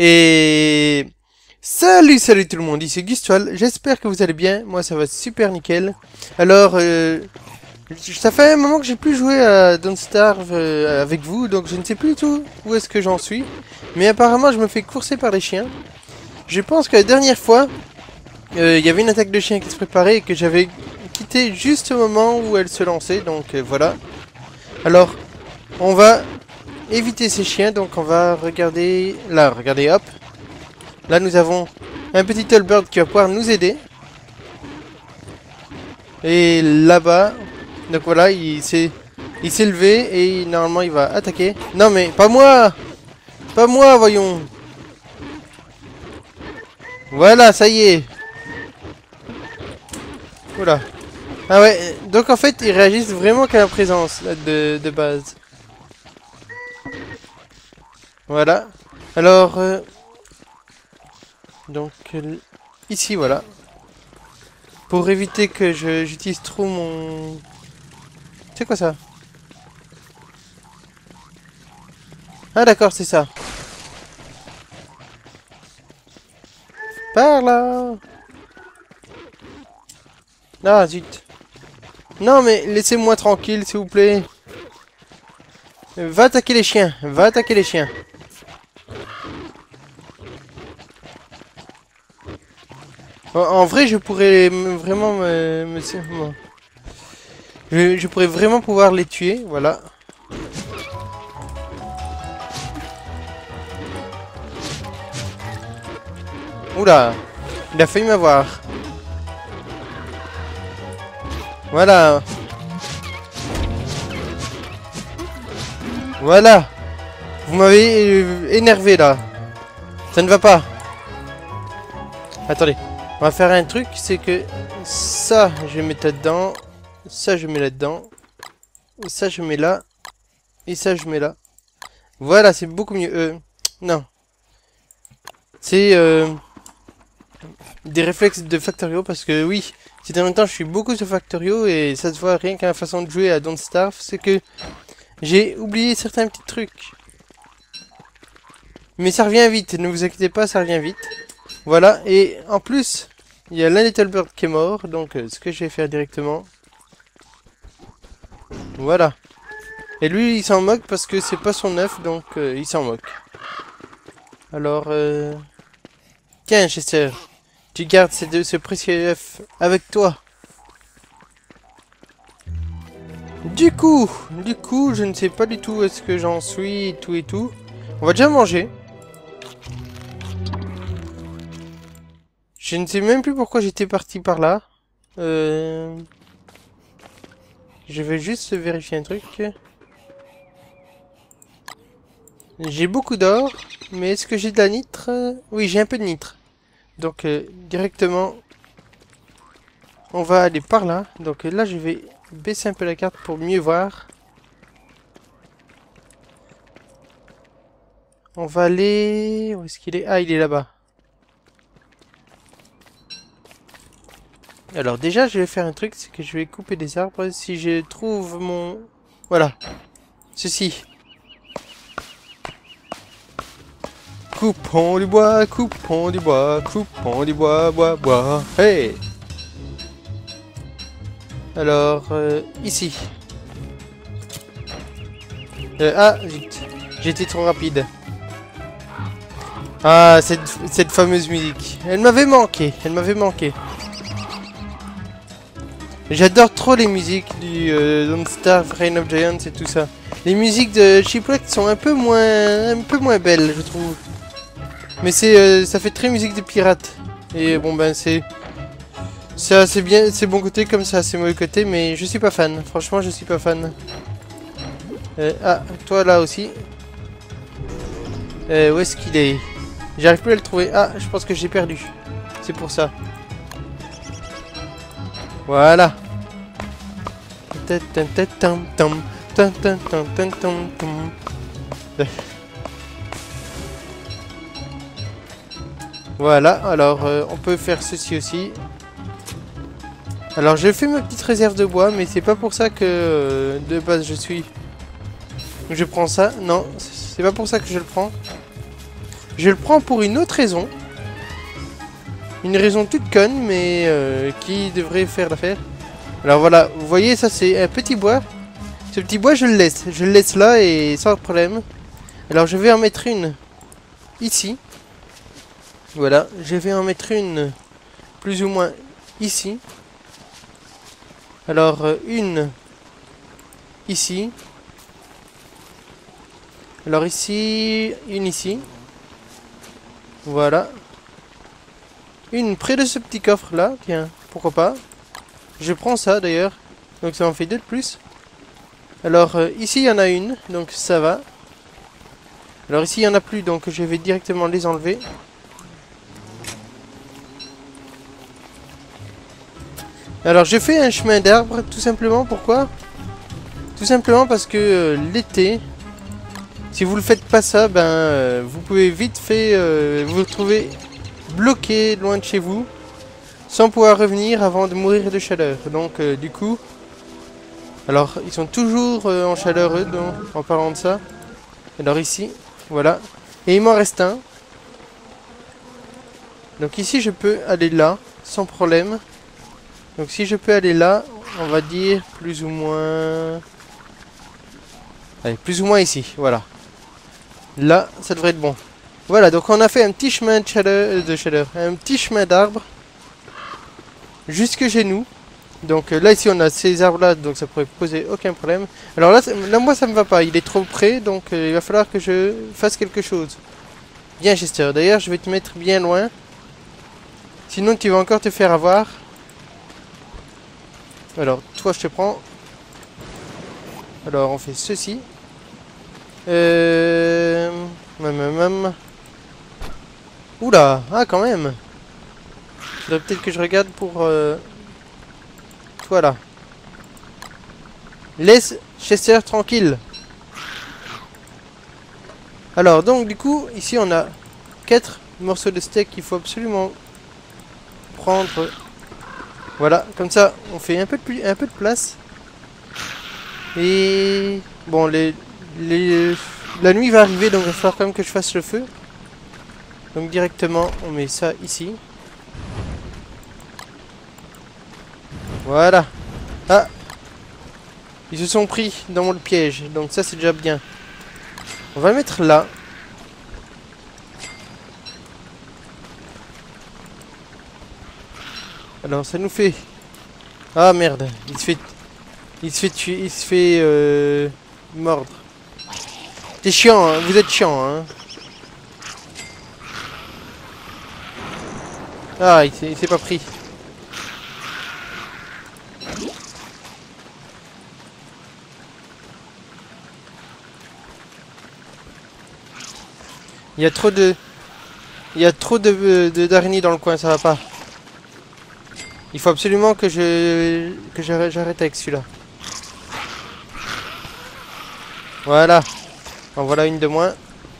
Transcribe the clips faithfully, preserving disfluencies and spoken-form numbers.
Et... Salut, salut tout le monde, ici Gustwall, j'espère que vous allez bien, moi ça va super nickel. Alors, euh, ça fait un moment que j'ai plus joué à Don't Starve euh, avec vous, donc je ne sais plus du tout où est-ce que j'en suis. Mais apparemment je me fais courser par les chiens. Je pense que la dernière fois, il euh, y avait une attaque de chiens qui se préparait et que j'avais quitté juste au moment où elle se lançait, donc euh, voilà. Alors, on va éviter ces chiens, donc on va regarder... Là, regardez, hop. Là, nous avons un petit Tallbird qui va pouvoir nous aider. Et là-bas, donc voilà, il s'est il s'est levé et normalement il va attaquer. Non mais, pas moi! Pas moi, voyons! Voilà, ça y est! Oula. Ah ouais, donc en fait, ils réagissent vraiment qu'à la présence là, de, de base. Voilà. Alors... Euh, donc, euh, ici, voilà. Pour éviter que je j'utilise trop mon... C'est quoi ça? Ah d'accord, c'est ça. Par là. Ah zut. Non mais laissez-moi tranquille s'il vous plaît. Va attaquer les chiens. Va attaquer les chiens. En, en vrai je pourrais me, vraiment me... me je, je pourrais vraiment pouvoir les tuer. Voilà. Oula. Il a failli m'avoir. Voilà. Voilà. Vous m'avez euh, énervé là. Ça ne va pas. Attendez. On va faire un truc. C'est que ça, je vais mettre là-dedans. Ça, je mets là-dedans. Ça, je mets là. Et ça, je mets là. Voilà, c'est beaucoup mieux. Euh, non. C'est euh, des réflexes de Factorio parce que oui. Ces derniers temps, je suis beaucoup sur Factorio et ça se voit rien qu'à la façon de jouer à Don't Starve, c'est que j'ai oublié certains petits trucs. Mais ça revient vite, ne vous inquiétez pas, ça revient vite. Voilà, et en plus, il y a l'un des Tallbird qui est mort, donc euh, ce que je vais faire directement. Voilà. Et lui, il s'en moque parce que c'est pas son œuf, donc euh, il s'en moque. Alors, euh... tiens, Chester. Tu gardes ces deux, ce précieux œuf avec toi. Du coup, du coup, je ne sais pas du tout où est-ce que j'en suis et tout et tout. On va déjà manger. Je ne sais même plus pourquoi j'étais parti par là. Euh... Je vais juste vérifier un truc. J'ai beaucoup d'or, mais est-ce que j'ai de la nitre? Oui, j'ai un peu de nitre. Donc, euh, directement, on va aller par là. Donc euh, là, je vais baisser un peu la carte pour mieux voir. On va aller... Où est-ce qu'il est? Ah, il est là-bas. Alors déjà, je vais faire un truc, c'est que je vais couper des arbres. Si je trouve mon... Voilà. Ceci. Coupons du bois, coupons du bois, coupons du bois, bois, bois. Hey! Alors, euh, ici. Euh, ah, zut. J'étais trop rapide. Ah, cette, cette fameuse musique. Elle m'avait manqué, elle m'avait manqué. J'adore trop les musiques du euh, Don't Starve, Reign of Giants et tout ça. Les musiques de Shipwreck sont un peu moins, un peu moins belles, je trouve. Mais c'est, euh, ça fait très musique de pirate. Et bon ben c'est, c'est assez bien, c'est bon côté comme ça, c'est mauvais côté, mais je suis pas fan. Franchement, je suis pas fan. Euh, ah, toi là aussi. Euh, où est-ce qu'il est? J'arrive plus à le trouver. Ah, je pense que j'ai perdu. C'est pour ça. Voilà. Voilà, alors euh, on peut faire ceci aussi. Alors j'ai fait ma petite réserve de bois, mais c'est pas pour ça que euh, de base je suis... Je prends ça, non, c'est pas pour ça que je le prends. Je le prends pour une autre raison. Une raison toute conne, mais euh, qui devrait faire l'affaire. Alors voilà, vous voyez, ça c'est un petit bois. Ce petit bois, je le laisse. Je le laisse là et sans problème. Alors je vais en mettre une ici. Voilà, je vais en mettre une plus ou moins ici. Alors euh, une ici. Alors ici, une ici. Voilà. Une près de ce petit coffre là, tiens, pourquoi pas. Je prends ça d'ailleurs, donc ça en fait deux de plus. Alors euh, ici il y en a une, donc ça va. Alors ici il n'y en a plus, donc je vais directement les enlever. Alors j'ai fait un chemin d'arbre, tout simplement, pourquoi? Tout simplement parce que euh, l'été, si vous ne faites pas ça, ben euh, vous pouvez vite fait euh, vous retrouver bloqué loin de chez vous, sans pouvoir revenir avant de mourir de chaleur. Donc euh, du coup, alors ils sont toujours euh, en chaleur eux, donc, en parlant de ça. Alors ici, voilà. Et il m'en reste un. Donc ici je peux aller là, sans problème. Donc si je peux aller là, on va dire plus ou moins... Allez, plus ou moins ici, voilà. Là, ça devrait être bon. Voilà, donc on a fait un petit chemin de chaleur, de chaleur un petit chemin d'arbres jusque chez nous. Donc euh, là ici on a ces arbres là, donc ça pourrait poser aucun problème. Alors là, là moi ça me va pas, il est trop près, donc euh, il va falloir que je fasse quelque chose. Bien Chester, d'ailleurs je vais te mettre bien loin. Sinon tu vas encore te faire avoir. Alors toi je te prends. Alors on fait ceci. Euh... Mam, mam. Oula, ah quand même. Faudrait peut-être que je regarde pour... Euh... Toi là. Laisse Chester tranquille. Alors donc du coup, ici on a quatre morceaux de steak qu'il faut absolument prendre. Voilà, comme ça on fait un peu de, un peu de place. Et... Bon, les, les... la nuit va arriver, donc il va falloir quand même que je fasse le feu. Donc directement, on met ça ici. Voilà. Ah! Ils se sont pris dans le piège, donc ça c'est déjà bien. On va le mettre là. Alors ça nous fait... Ah merde, il se fait... Il se fait tuer, il se fait euh... mordre. C'est chiant, hein, vous êtes chiant, hein. Ah, il s'est pas pris. Il y a trop de... Il y a trop de de- d'araignées dans le coin, ça va pas. Il faut absolument que je... que j'arrête j'arrête avec celui-là. Voilà. En voilà une de moins.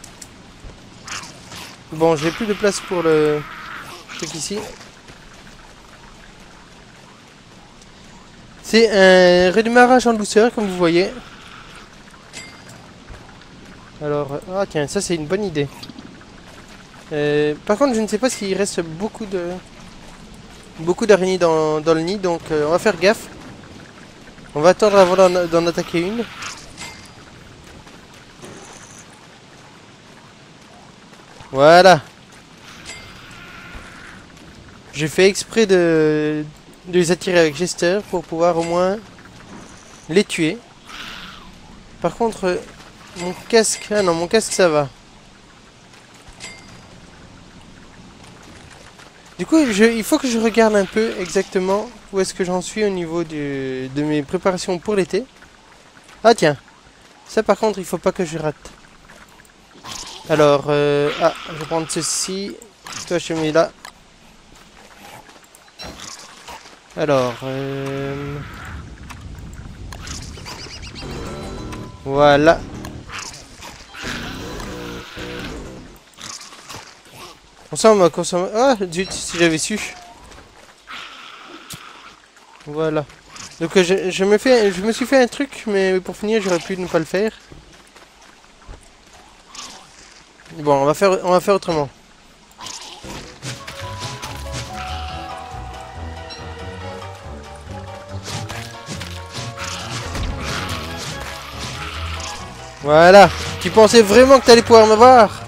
Bon, j'ai plus de place pour le truc ici. C'est un redémarrage en douceur, comme vous voyez. Alors, ah tiens, ça c'est une bonne idée. Euh, par contre, je ne sais pas s'il reste beaucoup de beaucoup d'araignées dans, dans le nid, donc euh, on va faire gaffe. On va attendre avant d'en d'en attaquer une. Voilà. J'ai fait exprès de, de les attirer avec Chester pour pouvoir au moins les tuer. Par contre, euh, mon casque... Ah non, mon casque ça va. Du coup, je, il faut que je regarde un peu exactement où est-ce que j'en suis au niveau du, de mes préparations pour l'été. Ah tiens, ça par contre, il faut pas que je rate. Alors, euh, ah, je vais prendre ceci. Toi, je te mets là. Alors, euh, voilà. On sent ma consommation. Ah, zut, si j'avais su. Voilà. Donc, euh, je, je, me fais, je me suis fait un truc, mais pour finir, j'aurais pu ne pas le faire. Bon, on va faire, on va faire autrement. Voilà. Tu pensais vraiment que t'allais pouvoir m'avoir?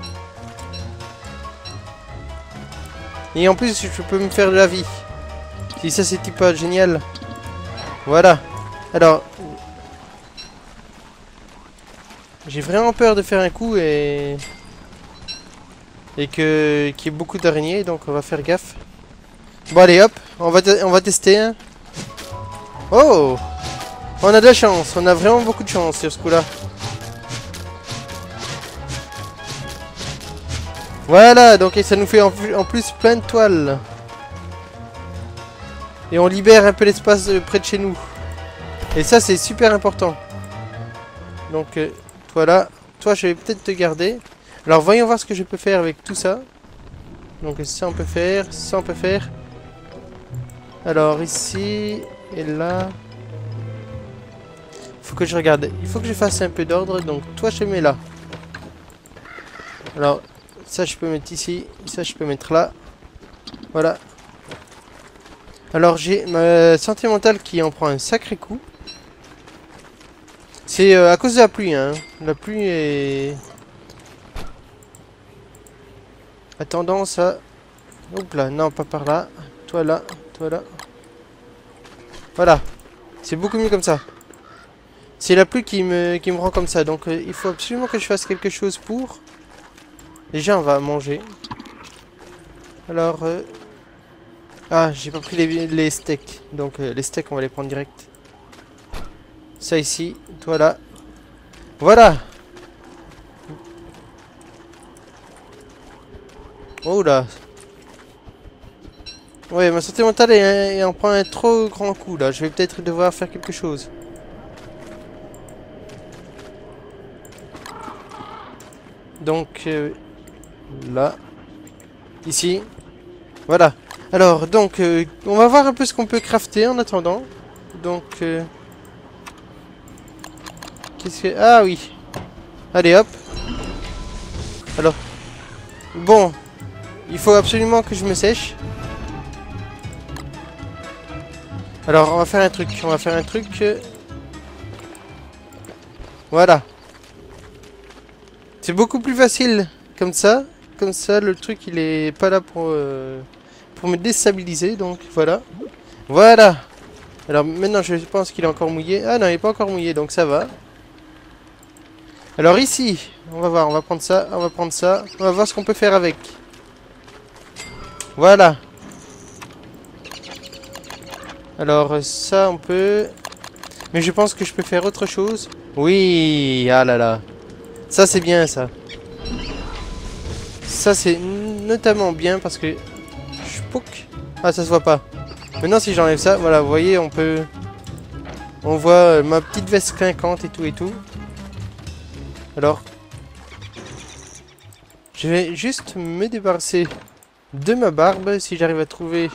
Et en plus, je peux me faire de la vie. Si ça, c'était pas génial. Voilà. Alors... J'ai vraiment peur de faire un coup et... Et que... qu'il y ait beaucoup d'araignées, donc on va faire gaffe. Bon, allez, hop. On va, on va tester. Hein. Oh! On a de la chance. On a vraiment beaucoup de chance sur ce coup-là. Voilà, donc et ça nous fait en, en plus plein de toiles. Et on libère un peu l'espace près de chez nous. Et ça, c'est super important. Donc, euh, toi là, toi, je vais peut-être te garder. Alors, voyons voir ce que je peux faire avec tout ça. Donc, ça, on peut faire. Ça, on peut faire. Alors, ici et là. Faut que je regarde. Il faut que je fasse un peu d'ordre. Donc, toi, je te mets là. Alors... Ça, je peux mettre ici. Ça, je peux mettre là. Voilà. Alors, j'ai ma santé mentale qui en prend un sacré coup. C'est euh, à cause de la pluie, hein. La pluie est... a tendance à... Oups là, non, pas par là. Toi là, toi là. Voilà. C'est beaucoup mieux comme ça. C'est la pluie qui me, qui me rend comme ça. Donc, euh, il faut absolument que je fasse quelque chose pour... Déjà, on va manger. Alors... Euh... Ah, j'ai pas pris les, les steaks. Donc, euh, les steaks, on va les prendre direct. Ça ici. Toi là. Voilà. Oh là. Ouais, ma santé mentale est, est en prend un trop grand coup, là. Je vais peut-être devoir faire quelque chose. Donc... Euh... Là. Ici. Voilà. Alors, donc, euh, on va voir un peu ce qu'on peut crafter en attendant. Donc, euh, qu'est-ce que... Ah oui. Allez, hop. Alors. Bon. Il faut absolument que je me sèche. Alors, on va faire un truc. On va faire un truc. Euh... Voilà. C'est beaucoup plus facile comme ça. Comme ça, le truc, il est pas là pour, euh, pour me déstabiliser. Donc, voilà. Voilà. Alors, maintenant, je pense qu'il est encore mouillé. Ah non, il n'est pas encore mouillé, donc ça va. Alors, ici, on va voir. On va prendre ça. On va prendre ça. On va voir ce qu'on peut faire avec. Voilà. Alors, ça, on peut... Mais je pense que je peux faire autre chose. Oui. Ah là là. Ça, c'est bien, ça. Ça c'est notamment bien parce que... Pouc. Ah, ça se voit pas. Maintenant si j'enlève ça, voilà, vous voyez, on peut... On voit euh, ma petite veste clinquante et tout et tout. Alors... Je vais juste me débarrasser de ma barbe si j'arrive à trouver...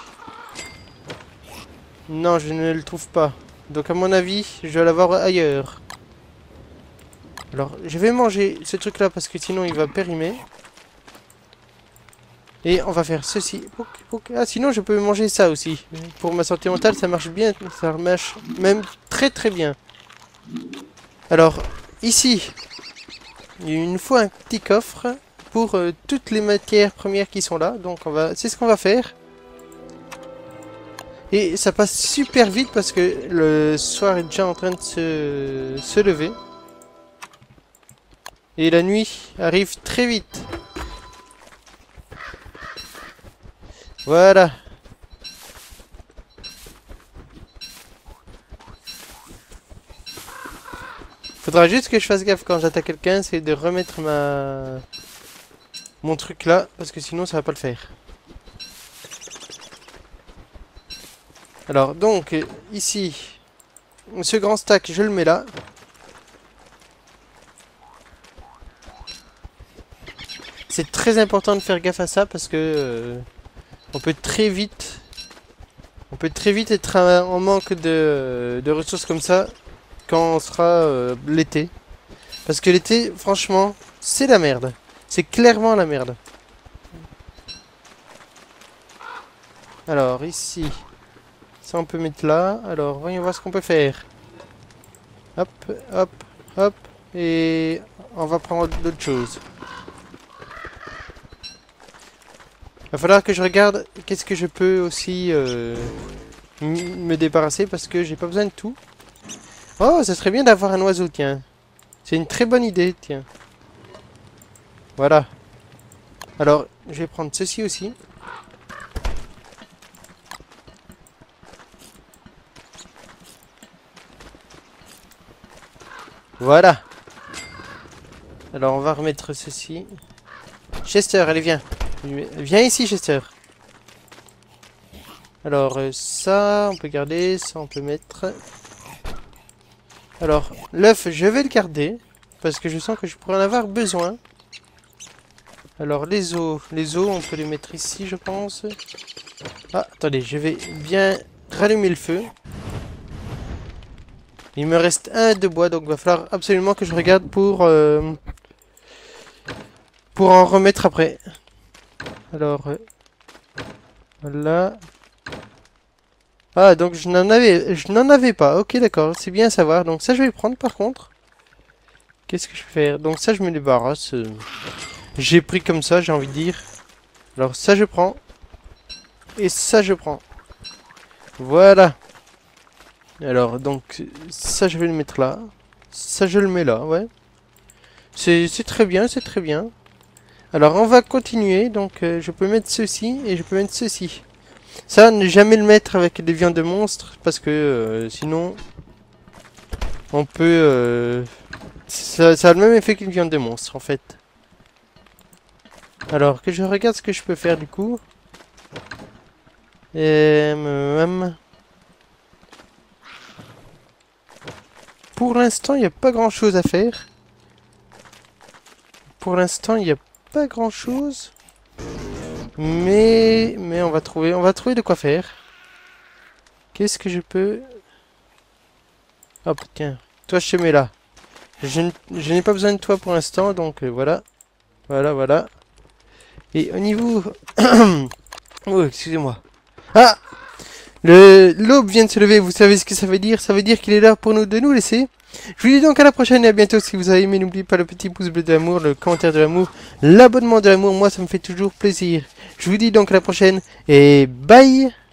Non, je ne le trouve pas. Donc à mon avis, je dois l'avoir ailleurs. Alors, je vais manger ce truc là parce que sinon il va périmer. Et on va faire ceci. Ah, sinon je peux manger ça aussi. Pour ma santé mentale, ça marche bien. Ça marche même très très bien. Alors, ici, il nous faut un petit coffre pour euh, toutes les matières premières qui sont là. Donc, on va, c'est ce qu'on va faire. Et ça passe super vite parce que le soir est déjà en train de se, se lever. Et la nuit arrive très vite. Voilà. Faudra juste que je fasse gaffe quand j'attaque quelqu'un, c'est de remettre ma... mon truc là, parce que sinon ça va pas le faire. Alors, donc, ici, ce grand stack, je le mets là. C'est très important de faire gaffe à ça, parce que... Euh, on peut très vite... On peut très vite être en manque de, de ressources comme ça, quand on sera euh, l'été. Parce que l'été, franchement, c'est la merde. C'est clairement la merde. Alors, ici. Ça, on peut mettre là. Alors, voyons voir ce qu'on peut faire. Hop, hop, hop. Et on va prendre d'autres choses. Il va falloir que je regarde qu'est-ce que je peux aussi euh, me débarrasser parce que j'ai pas besoin de tout. Oh, ça serait bien d'avoir un oiseau, tiens. C'est une très bonne idée, tiens. Voilà. Alors, je vais prendre ceci aussi. Voilà. Alors, on va remettre ceci. Chester, allez, viens. Viens ici, Chester. Alors, euh, ça, on peut garder. Ça, on peut mettre. Alors, l'œuf, je vais le garder. Parce que je sens que je pourrais en avoir besoin. Alors, les os. Les os, on peut les mettre ici, je pense. Ah, attendez, je vais bien rallumer le feu. Il me reste un de bois, donc il va falloir absolument que je regarde pour... Euh, pour en remettre après. Alors, euh, voilà. Ah, donc je n'en avais, je n'en avais pas. Ok, d'accord, c'est bien à savoir. Donc ça, je vais le prendre par contre. Qu'est-ce que je vais faire? Donc ça, je me débarrasse. Euh, j'ai pris comme ça, j'ai envie de dire. Alors ça, je prends. Et ça, je prends. Voilà. Alors, donc, ça, je vais le mettre là. Ça, je le mets là, ouais. C'est très bien, c'est très bien. Alors, on va continuer. Donc, euh, je peux mettre ceci et je peux mettre ceci. Ça, ne jamais le mettre avec des viandes de monstres. Parce que, euh, sinon, on peut... Euh, ça, ça a le même effet qu'une viande de monstre, en fait. Alors, que je regarde ce que je peux faire, du coup. Et... Euh, Pour l'instant, il n'y a pas grand chose à faire. Pour l'instant, il n'y a pas grand chose. Mais, mais on va trouver, on va trouver de quoi faire. Qu'est-ce que je peux... Hop, tiens. Toi, je te mets là. Je, je n'ai pas besoin de toi pour l'instant, donc euh, voilà. Voilà, voilà. Et au niveau... oh, excusez-moi. Ah! Le l'aube vient de se lever, vous savez ce que ça veut dire? Ça veut dire qu'il est là pour nous de nous laisser. Je vous dis donc à la prochaine et à bientôt. Si vous avez aimé, n'oubliez pas le petit pouce bleu de l'amour, le commentaire de l'amour, l'abonnement de l'amour. Moi, ça me fait toujours plaisir. Je vous dis donc à la prochaine et bye!